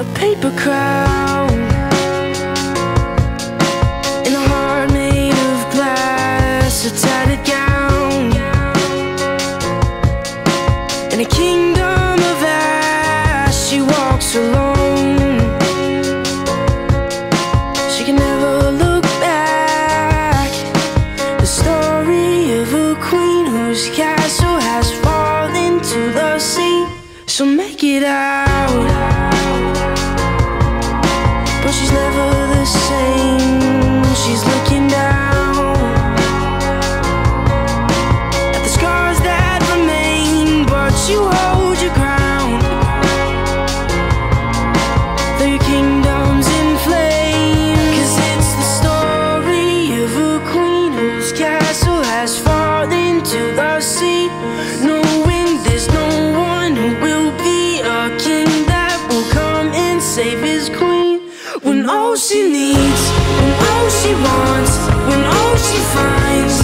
a paper crown in a heart made of glass, a tattered gown in a kingdom of ash. She walks alone. She can never look back. The story of a queen whose castle has fallen to the sea. She'll make it out, but she's never the same. She's looking down at the scars that remain, but you hold your ground. Though your kingdom's in flames, 'cause it's the story of a queen whose castle has fallen to the sea, knowing there's no one who will be a king that will come and save his queen. When all she needs, when all she wants, when all she finds,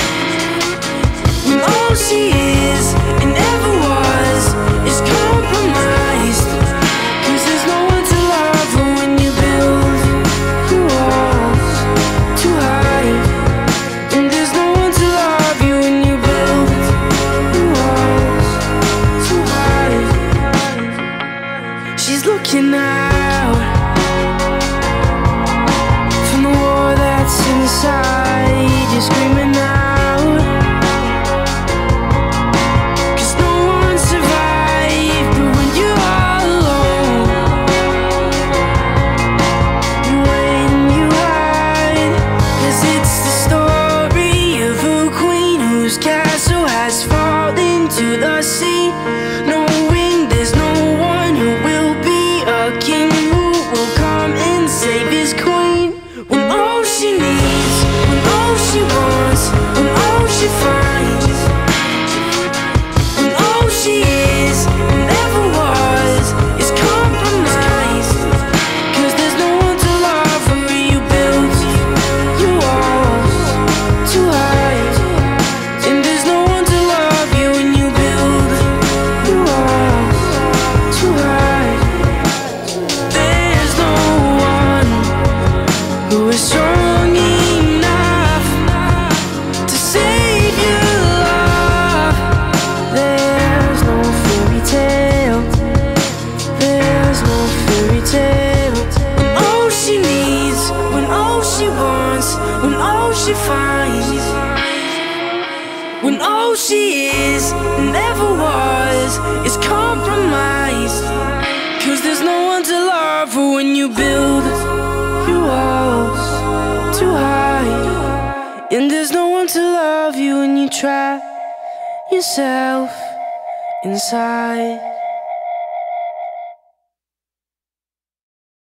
when all she is and ever was is compromised. 'Cause there's no one to love her when you build your walls too high. And there's no one to love you when you build your walls too high. She's looking out from the war that's inside. You're screaming out, 'cause no one survived. But when you're all alone, you wait and you hide. 'Cause it's the story of a queen whose castle has fallen to the sea, knowing there's no one who will be a king who will come and save his queen. When all she needs, when all she wants, when all she finds, when all she is and ever was is compromised. 'Cause there's no one to love her when you build your walls too high. And there's no one to love you when you build your walls too high. There's no one who is strong enough to save your love. There's no fairy tale, there's no fairy tale. When all she needs, when all she wants, when all she finds, when all she is and ever was is compromised. 'Cause there's no one to love her when you build your walls too high. And there's no one to love you when you trap yourself inside.